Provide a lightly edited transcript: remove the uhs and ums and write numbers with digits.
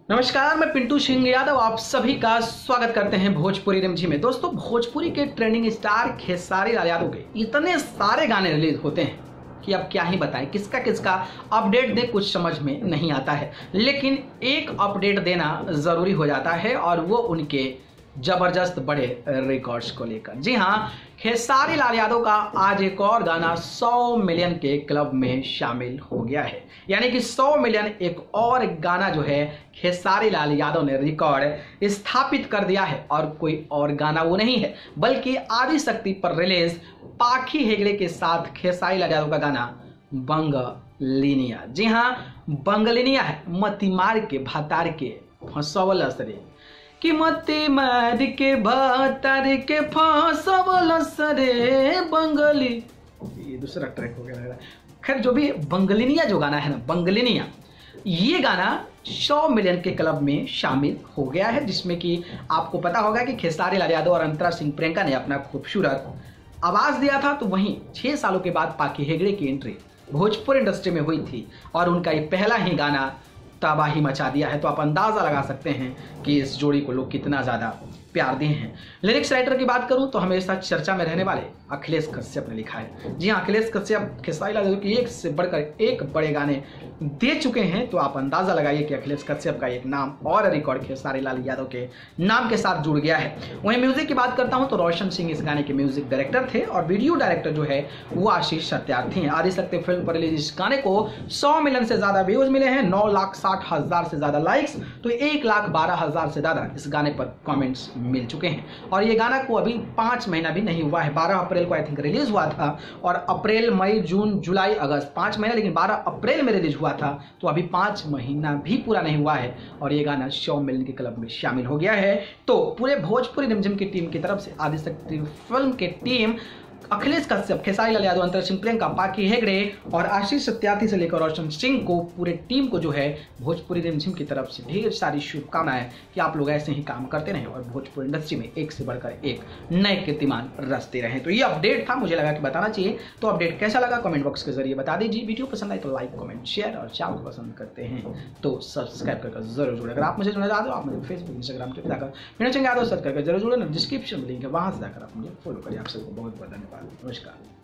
नमस्कार, मैं पिंटू सिंह यादव आप सभी का स्वागत करते हैं भोजपुरी रिमझिम में। दोस्तों, भोजपुरी के ट्रेंडिंग स्टार खेसारी लाल यादव के इतने सारे गाने रिलीज होते हैं कि अब क्या ही बताएं, किसका किसका अपडेट दें कुछ समझ में नहीं आता है। लेकिन एक अपडेट देना जरूरी हो जाता है और वो उनके जबरदस्त बड़े रिकॉर्ड्स को लेकर। जी हाँ, खेसारी लाल यादव का आज एक और गाना 100 मिलियन के क्लब में शामिल हो गया है। यानी कि 100 मिलियन एक और गाना जो है खेसारी लाल यादव ने रिकॉर्ड स्थापित कर दिया है। और कोई और गाना वो नहीं है बल्कि आदिशक्ति पर रिलीज पाखी हेगड़े के साथ खेसारी लाल यादव का गाना बंगलिनिया। जी हाँ, बंगलिनिया है मती मार के भातार के फंसवल असरे कि मती मार के भातार के फंसवल असरे बंगली। ये दूसरा ट्रैक हो गया। खैर, जो भी बंगलिनिया जो गाना है ना, बंगलिनिया, ये गाना 100 मिलियन के क्लब में शामिल हो गया है। जिसमें कि आपको पता होगा कि खेसारी लाल यादव और अंतरा सिंह प्रियंका ने अपना खूबसूरत आवाज दिया था। तो वहीं 6 सालों के बाद पाखी हेगड़े की एंट्री भोजपुरी इंडस्ट्री में हुई थी और उनका ये पहला ही गाना तबाही मचा दिया है। तो आप अंदाजा लगा सकते हैं कि इस जोड़ी को लोग कितना ज्यादा प्यार दिए हैं। लिरिक्स राइटर की बात करूं तो हमेशा चर्चा में रहने वाले अखिलेश कश्यप ने लिखा है। जी हाँ, अखिलेश कश्यप खेसारी लाल यादव की एक से बढ़कर एक बड़े गाने दे चुके हैं। तो आप अंदाजा लगाइए कि अखिलेश कश्यप का एक नाम और रिकॉर्ड खेसारी लाल यादव के नाम के साथ जुड़ गया है। वहीं म्यूजिक की बात करता हूं तो रोशन सिंह इस गाने के म्यूजिक डायरेक्टर थे और वीडियो डायरेक्टर जो है वो आशीष सत्यार्थी हैं। आदिशक्ति फिल्म पर रिलीज इस गाने को 100 मिलियन से ज्यादा व्यूज मिले हैं, 9,60,000 से ज्यादा लाइक्स, तो 1,12,000 से ज्यादा इस गाने पर कमेंट्स मिल चुके हैं। और ये गाना को अभी 5 महीना भी नहीं हुआ है। 12 अप्रैल को आई थिंक रिलीज हुआ था और अप्रैल, मई, जून, जुलाई, अगस्त 5 महीना, लेकिन 12 अप्रैल में रिलीज हुआ था। तो अभी 5 महीना भी पूरा नहीं हुआ है और ये गाना 100 मिलियन के क्लब में शामिल हो गया है। तो पूरे भोजपुरी रिमझिम की टीम की तरफ से आदिशक्ति फिल्म के टीम अखिलेश कश्यप, खेसारी लाल यादव, अंतर सिंह प्रियंका, पाखी हेगड़े और आशीष सत्यार्थी से लेकर रोशन सिंह को, पूरे टीम को जो है भोजपुरी रिमझिम की तरफ से ढेर सारी शुभकामनाएं कि आप लोग ऐसे ही काम करते रहें और भोजपुरी इंडस्ट्री में एक से बढ़कर एक नए कीर्तिमान रचते रहें। तो ये अपडेट था, मुझे लगा कि बताना चाहिए। तो अपडेट कैसा लगा कमेंट बॉक्स के जरिए बता दीजिए। वीडियो पसंद आए तो लाइक, कमेंट, शेयर और चैनल पसंद करते हैं तो सब्सक्राइब करके जरूर जुड़े। अगर आप मुझे जुड़ना चाहते हो आप मुझे फेसबुक, इंस्टाग्राम पे जाकर पिंटू सिंह यादव सर्च करके जरूर जुड़े। डिस्क्रिप्शन लिंक है, वहां से जाकर आप मुझे फॉलो करिए। आप सबको बहुत बहुत धन्यवाद। नमस्कार।